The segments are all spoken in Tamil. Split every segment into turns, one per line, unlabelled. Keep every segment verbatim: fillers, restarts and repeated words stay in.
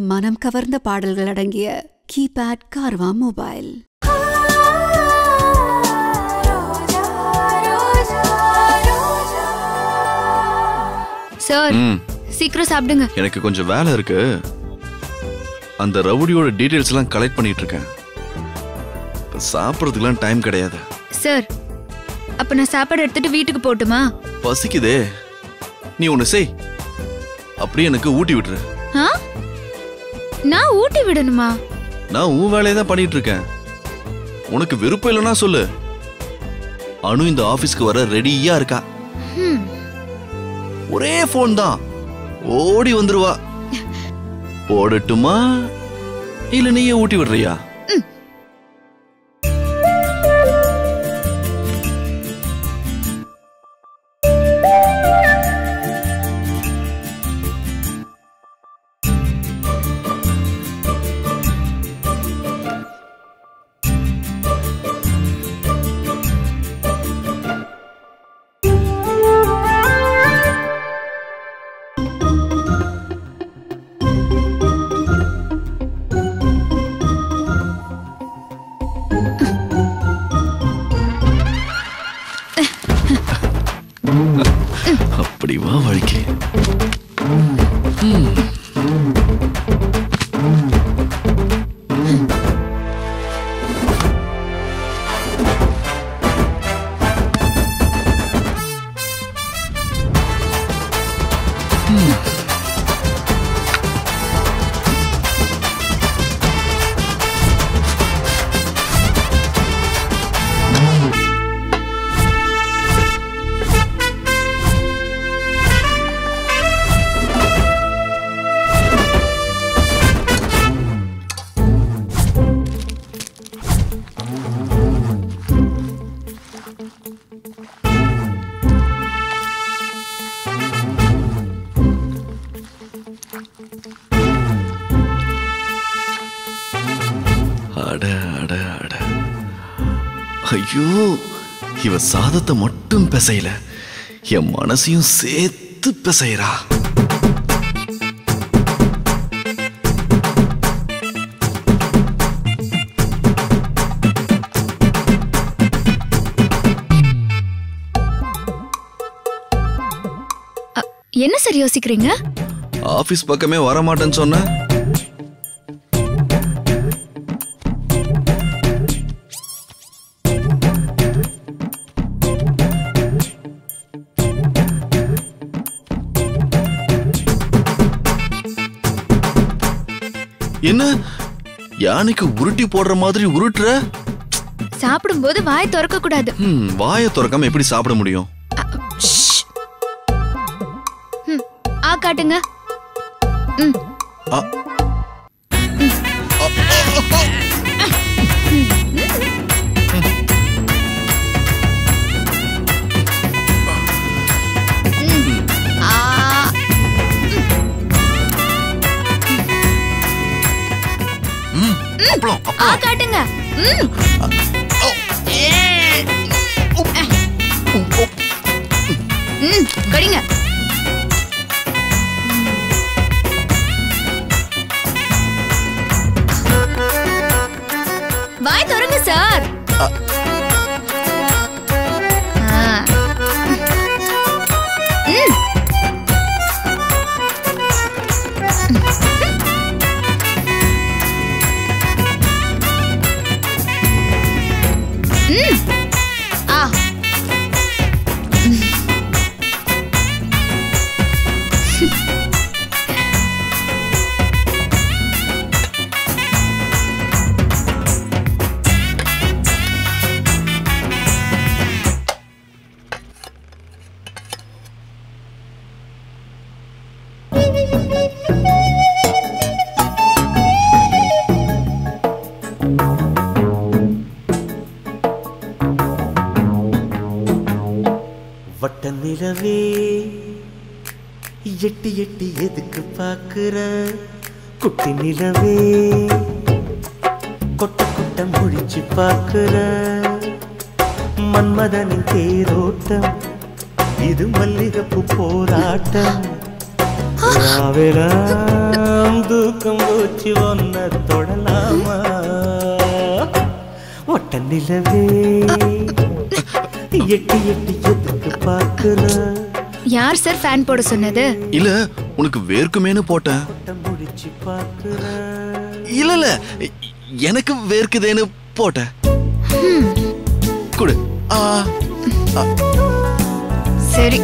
மனம் கவர்ந்த பாடல்கள் அடங்கிய கீபேட் கார்வா மொபைல்.
சார் சீக்கிரம் சாப்பிடுங்க.
எனக்கு கொஞ்சம் வேலை இருக்கு. அந்த ரவுடியோட டீடைல்ஸ் எல்லாம் கலெக்ட் பண்ணிட்டு இருக்கேன். சாப்பிடுறதுக்குலாம் டைம் கிடையாது.
சார் அப்ப நான் சாப்பாடு எடுத்துட்டு வீட்டுக்கு போட்டுமா?
பசிக்குதே. நீ ஒண்ணு செய், அப்படியே எனக்கு ஊட்டி விட்டுரு.
நான் ஊட்டி விடணுமா?
நான் உன் வேலையை தான் பண்ணிட்டு இருக்கேன். உனக்கு விருப்பம் இல்லைன்னா சொல்லு. அனு இந்த ஆபீஸ்க்கு வர ரெடியா இருக்கா. ஒரே போன் தான், ஓடி வந்துருவா. போடட்டுமா இல்ல நீயே ஊட்டி விடுறியா? அப்படி வா வாழ்க்கை. ஐயோ, இவ சாதத்தை மட்டும் பிசையல, என் மனசையும் சேர்த்து பிசைறா.
என்ன சார் யோசிக்கிறீங்க?
ஆபீஸ் பக்கமே வர மாட்டேன்னு சொன்ன. என்ன யானைக்கு உருட்டி போடுற மாதிரி உருட்டுற?
சாப்பிடும்போது வாயை திறக்க கூடாது.
வாயை திறக்காம எப்படி சாப்பிட முடியும்?
ஆ காட்டுங்க. ம்
ஆ
ஆ காட்டுங்க. ம் ம் கடிங்க. வாய் திறங்க சார்.
வட்ட நிலவே எட்டி எட்டி எதுக்கு பாக்குற? குட்டி நிலவே கொட்ட கொட்ட முடிச்சு பாக்குற? மன்மதனின் தேரோட்டம் இது மல்லிகைப்பூ போராட்டம். ராவெல்லாம் தூக்கம் போச்சு ஒன்ன தொடலாமா ஒட்ட நிலவே எட்டி எட்டி எதுக்கு பாக்குற
யார் சார் ஃபேன் போட சொன்னது?
இல்ல உனக்கு வேர்க்குமேனு போட்டேன்.
முடிச்சு பாக்குற
இல்ல இல்ல எனக்கு வேர்க்குதேன்னு போட்டேன். குடு. ஆ
சரி.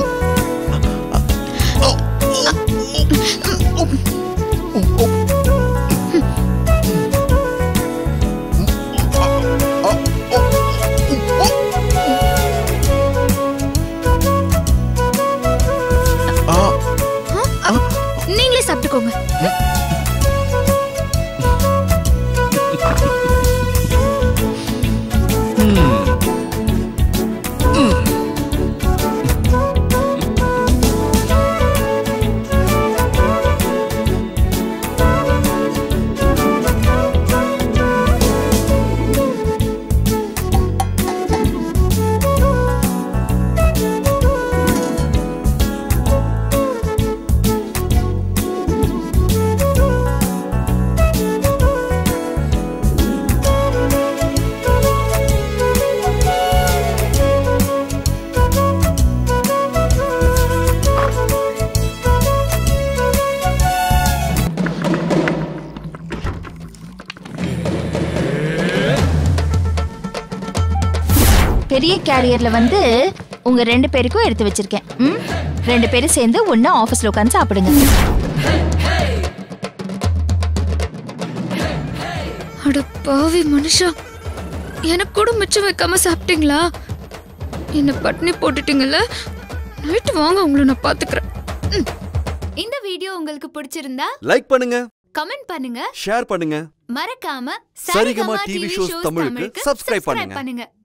நீங்களே சாப்பிட்டுக்கோங்க.
பெரிய கேரியர்ல வந்து உங்க ரெண்டு பேருக்கும் எடுத்து வச்சிருக்கேன். ம் ரெண்டு பேரும் சேர்ந்து ஒண்ணா ஆபீஸ்ல உட்கார்ந்து சாப்பிடுங்க.
அட பாவி மனுஷா, எனக்கு கூட மிச்சம் வைக்காம சாப்பிட்டீங்களா? என்ன பட்னி போட்டுட்டீங்கல்ல. நைட்டு வாங்க, உங்களை நான் பாத்துக்கிறேன். இந்த வீடியோ உங்களுக்கு பிடிச்சிருந்தா
லைக் பண்ணுங்க,
கமெண்ட் பண்ணுங்க,
ஷேர் பண்ணுங்க,
மறக்காம
சரிகமா டிவி ஷோஸ் தமிழுக்கு சப்ஸ்கிரைப் பண்ணுங்க.